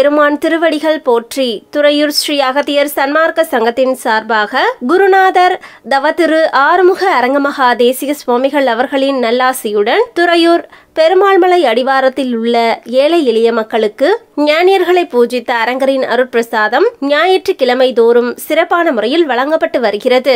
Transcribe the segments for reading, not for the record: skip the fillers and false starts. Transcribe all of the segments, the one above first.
பெருமான் திருவடிகள் போற்றி. துறையூர் ஸ்ரீ அகத்தியர் சன்மார்க்க சங்கத்தின் சார்பாக குருநாதர் தவத்திரு ஆறுமுக அரங்கமகா தேசிக சுவாமிகள் அவர்களின் நல்லாசியுடன் துறையூர் பெருமாள்மலை அடிவாரத்தில் உள்ள ஏழை எளிய மக்களுக்கு ஞானியர்களை பூஜித்த அரங்கரின் அருட்பிரசாதம் ஞாயிற்றுக்கிழமை தோறும் சிறப்பான முறையில் வழங்கப்பட்டு வருகிறது.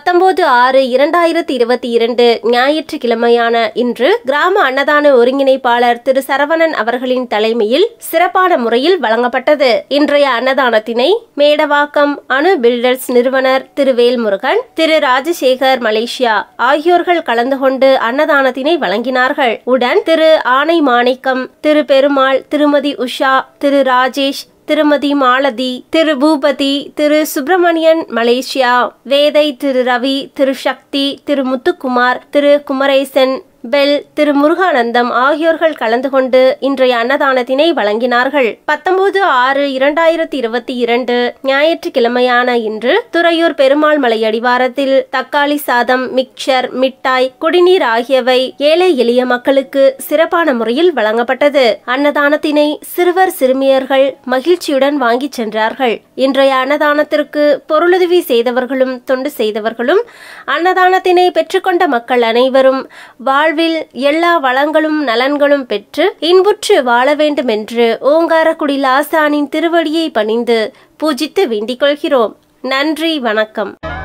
19/6/2022 ஞாயிற்றுக்கிழமையான இன்று கிராம அன்னதான ஒருங்கிணைப்பாளர் திரு சரவணன் அவர்களின் தலைமையில் சிறப்பான முறையில் வழங்கப்பட்டது. இன்றைய அன்னதானத்தினை மேடவாக்கம் அணு பில்டர்ஸ் நிறுவனர் திரு வேல்முருகன், திரு ராஜசேகர் மலேசியா ஆகியோர்கள் கலந்து கொண்டு அன்னதானத்தினை வழங்கினார்கள். உடன் திரு ஆனை மாணிக்கம், திரு பெருமாள், திருமதி உஷா, திரு ராஜேஷ், திருமதி மாலதி, திரு பூபதி, திரு சுப்பிரமணியன் மலேசியா, வேதை, திரு ரவி, திரு சக்தி, திரு முத்துக்குமார், திரு குமரேசன் பெல், திரு முருகானந்தம் ஆகியோர்கள் கலந்து கொண்டு இன்றைய அன்னதானத்தினை வழங்கினார்கள். 19/6/2022 ஞாயிற்றுக்கிழமையான இன்று துறையூர் பெருமாள் மலை அடிவாரத்தில் தக்காளி சாதம், மிக்சர், மிட்டாய், குடிநீர் ஆகியவை ஏழை எளிய மக்களுக்கு சிறப்பான முறையில் வழங்கப்பட்டது. அன்னதானத்தினை சிறுவர் சிறுமியர்கள் மகிழ்ச்சியுடன் வாங்கி சென்றார்கள். இன்றைய அன்னதானத்திற்கு பொருளுதவி செய்தவர்களும் தொண்டு செய்தவர்களும் அன்னதானத்தினை பெற்றுக்கொண்ட மக்கள் அனைவரும் வாழ்வில் எல்லா வளங்களும் நலன்களும் பெற்று இன்புற்று வாழ வேண்டும் என்று ஓங்காரக்குடில் ஆசானின் திருவடியை பணிந்து பூஜித்து வேண்டிக் கொள்கிறோம். நன்றி, வணக்கம்.